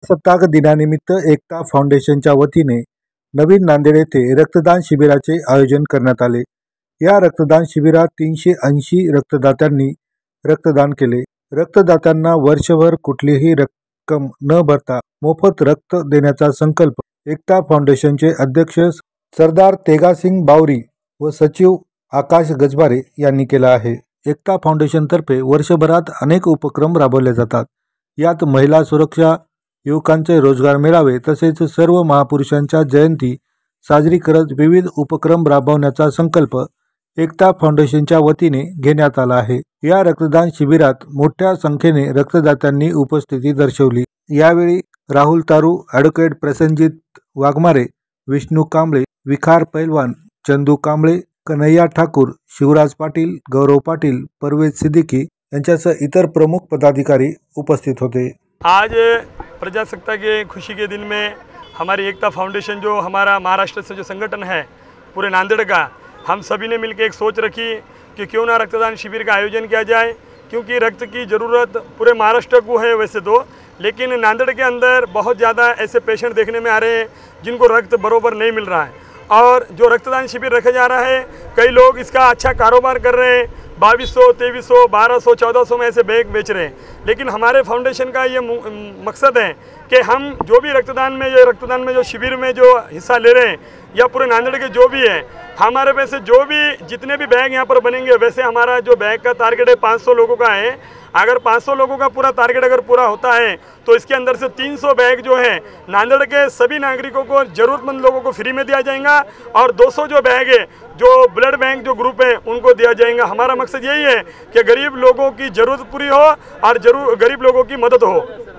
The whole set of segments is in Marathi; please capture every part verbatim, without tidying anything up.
प्रजासत्ताक दिनानिमित्त एकता फाउंडेशनच्या वतीने नवीन नांदेड येथे रक्तदान शिबिराचे आयोजन करण्यात आले। या रक्तदान शिबिरात तीनशे ऐंशी रक्तदात्यांनी रक्तदान केले। रक्तदात्यांना वर्षभर कुठलीही रक्कम न भरता मोफत रक्त देण्याचा संकल्प एकता फाउंडेशनचे अध्यक्ष सरदार तेगासिंग बावरी व सचिव आकाश गजबारे यांनी केला आहे। एकता फाउंडेशन तर्फे वर्षभरात अनेक उपक्रम राबवले जातात। यात महिला सुरक्षा, युवकांचे रोजगार मेळावे तसेच सर्व महापुरुषांच्या जयंती साजरी करत विविध उपक्रम राबवण्याचा संकल्प एकता फाउंडेशनच्या वतीने घेण्यात आला आहे। या रक्तदान शिबिरात मोठ्या संख्येने रक्तदात्यांनी उपस्थिती दर्शवली। यावेळी राहुल तारू, ॲडव्होकेट प्रसन्नजित वाघमारे, विष्णू कांबळे, विखार पैलवान, चंदू कांबळे, कन्हैया ठाकूर, शिवराज पाटील, गौरव पाटील, परवेज सिद्दीकी यांच्यासह इतर प्रमुख पदाधिकारी उपस्थित होते। आज प्रजासत्ताक के खुशी के दिन में हमारी एकता फाउंडेशन जो हमारा महाराष्ट्र से जो संगठन है पूरे नांदेड़ का, हम सभी ने मिलकर एक सोच रखी कि क्यों ना रक्तदान शिविर का आयोजन किया जाए, क्योंकि रक्त की ज़रूरत पूरे महाराष्ट्र को है वैसे तो, लेकिन नांदेड़ के अंदर बहुत ज़्यादा ऐसे पेशेंट देखने में आ रहे हैं जिनको रक्त बरोबर नहीं मिल रहा है। और जो रक्तदान शिविर रखा जा रहा है, कई लोग इसका अच्छा कारोबार कर रहे हैं, बाईस सौ तेईस सौ बारह सौ चौदह सौ में ऐसे बैग बेच रहे हैं। लेकिन हमारे फाउंडेशन का ये मकसद है कि हम जो भी रक्तदान में ये रक्तदान में जो शिविर में जो हिस्सा ले रहे हैं या पूरे नांदेड़ के जो भी है, हमारे वैसे जो भी जितने भी बैग यहाँ पर बनेंगे, वैसे हमारा जो बैग का टारगेट है पाँच सौ लोगों का है। अगर पाँच सौ लोगों का पूरा टारगेट अगर पूरा होता है तो इसके अंदर से तीन सौ बैग जो है नांदेड़ के सभी नागरिकों को, ज़रूरतमंद लोगों को फ्री में दिया जाएगा और दो सौ जो बैग है जो ब्लड बैंक जो ग्रुप है उनको दिया जाएगा। हमारा मकसद यही है कि गरीब लोगों की ज़रूरत पूरी हो और जरूर गरीब लोगों की मदद हो।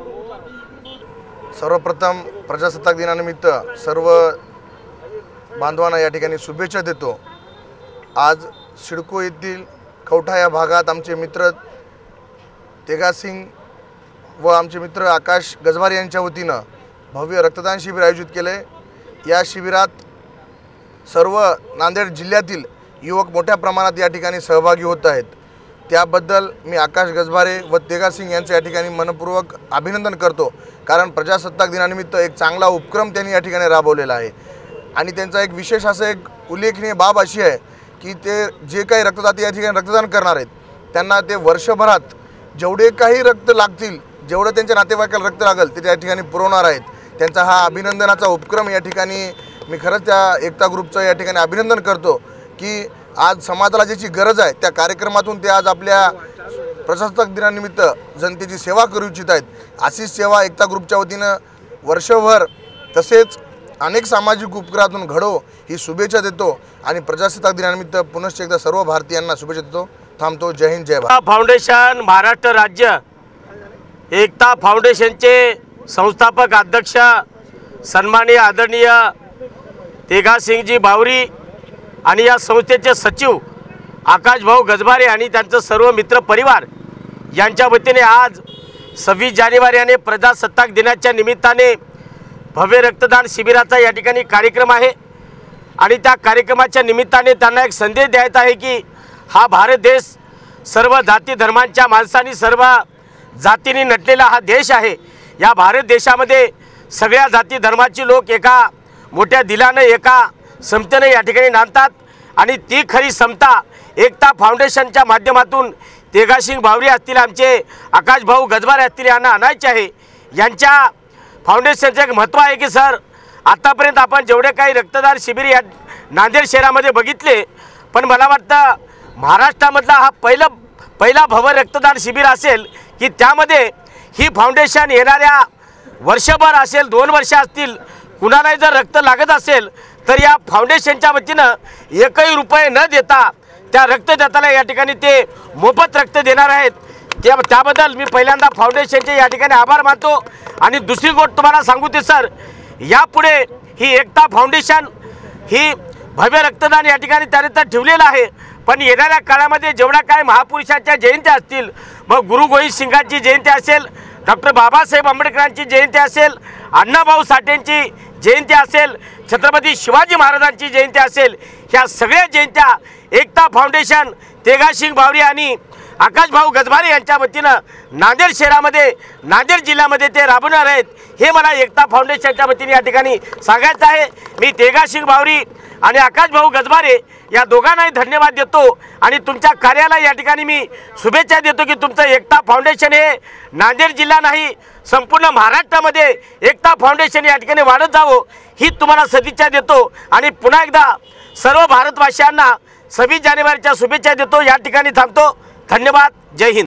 सर्वप्रथम प्रजासत्ताक दिनानिमित्त सर्व बांधवांना या ठिकाणी शुभेच्छा देतो। आज सिडको येथील कवठा या भागात आमचे मित्र तेगासिंग व आमचे मित्र आकाश गजबारे यांच्या वतीनं भव्य रक्तदान शिबिर आयोजित केले। या शिबिरात सर्व नांदेड जिल्ह्यातील युवक मोठ्या प्रमाणात या ठिकाणी सहभागी होत आहेत। त्याबद्दल मी आकाश गजबारे व तेगासिंग यांचे या ठिकाणी मनपूर्वक अभिनंदन करतो, कारण प्रजासत्ताक दिनानिमित्त एक चांगला उपक्रम त्यांनी या ठिकाणी राबवलेला आहे। आणि त्यांचा एक विशेष असं एक उल्लेखनीय बाब अशी आहे की ते जे काही रक्तदाते या ठिकाणी रक्तदान करणार आहेत त्यांना ते वर्षभरात जेवढे काही रक्त लागतील, जेवढं त्यांच्या नातेवाईकाला रक्त लागेल ते त्या ठिकाणी पुरवणार आहेत। त्यांचा हा अभिनंदनाचा उपक्रम या ठिकाणी मी खरंच त्या एकता ग्रुपचं या ठिकाणी अभिनंदन करतो की आज समाजाला ज्याची गरज आहे त्या कार्यक्रमातून ते आज आपल्या प्रजासत्ताक दिनानिमित्त जनतेची सेवा करू इच्छित आहेत। अशीच सेवा एकता ग्रुपच्या वतीनं वर्षभर तसेच अनेक सामाजिक उपक्रमातून घडो ही शुभेच्छा देतो आणि प्रजासत्ताक दिनानिमित्त पुनश्च एकदा सर्व भारतीयांना शुभेच्छा देतो। थांबतो। जय हिंद, जय भारत। फाउंडेशन महाराष्ट्र राज्य एकता फाउंडेशनचे संस्थापक अध्यक्ष सन्माननीय आदरणीय तेगासिंगजी बावरी आणि या संस्थेचे सचिव आकाश भाऊ गजबारे आणि त्यांचं सर्व मित्र परिवार यांच्या वतीने आज सव्वीस जानेवारी आणि प्रजासत्ताक दिनाच्या निमित्ताने भव्य रक्तदान शिबिराचा या ठिकाणी कार्यक्रम आहे आणि त्या कार्यक्रमाच्या निमित्ताने त्यांना एक संदेश द्यायचा आहे की हा भारत देश सर्व जाती धर्मांच्या माणसांनी सर्व जातींनी नटलेला हा देश आहे। या भारत देशामध्ये सगळ्या जाती धर्माची लोक एका मोठ्या दिलाने एका समतेने या ठिकाणी नांदतात आणि ती खरी समता एकता फाउंडेशनच्या माध्यमातून तेगासिंग बावरी असतील, आमचे आकाश भाऊ गजबारे असतील यांना आणायचे आहे। यांच्या फाउंडेशनचं एक महत्त्व आहे की सर, आतापर्यंत आपण जेवढे काही रक्तदान शिबिर या नांदेड शहरामध्ये बघितले, पण मला वाटतं महाराष्ट्रामधला हा पहिला पहिला भव्य रक्तदान शिबिर असेल की त्यामध्ये ही फाउंडेशन येणाऱ्या वर्षभर असेल, दोन वर्ष असतील, कुणालाही जर रक्त लागत असेल तर या फाउंडेशनच्या वतीनं एकही रुपये न देता त्या रक्तदात्याला या ठिकाणी ते मोफत रक्त देणार आहेत। त्या त्याबद्दल मी पहिल्यांदा फाउंडेशनचे या ठिकाणी आभार मानतो। आणि दुसरी गोष्ट तुम्हाला सांगू ते सर, यापुढे ही एकता फाउंडेशन ही भव्य रक्तदान या ठिकाणी त्याने तर ठेवलेलं आहे, पण येणाऱ्या काळामध्ये जेवढा काय महापुरुषांच्या जयंत्या असतील, मग गुरु गोविंद सिंगांची जयंती असेल, डॉक्टर बाबासाहेब आंबेडकरांची जयंती असेल, अण्णाभाऊ साठेंची जयंती असेल, छत्रपती शिवाजी महाराजांची जयंती असेल, ह्या सगळ्या जयंत्या एकता फाउंडेशन तेगासिंग बावरी आणि आकाश भाऊ गजबारे यांच्या वतीनं नांदेड शहरामध्ये नांदेड जिल्ह्यामध्ये ते राबवणार आहेत हे मला एकता फाउंडेशनच्या वतीने या ठिकाणी सांगायचं आहे। मी तेगासिंग बावरी आणि आकाश भाऊ गजबारे या दोघांनाही धन्यवाद देतो आणि तुमच्या कार्याला या ठिकाणी मी शुभेच्छा देतो की तुमचं एकता फाउंडेशन हे नांदेड जिल्हा नाही संपूर्ण महाराष्ट्रामध्ये एकता फाउंडेशन या ठिकाणी वाढत जावं ही तुम्हाला सदिच्छा देतो आणि पुन्हा एकदा सर्व भारतवासियांना सव्वीस जानेवारीच्या शुभेच्छा देतो। या ठिकाणी थांबतो। धन्यवाद। जय हिंद।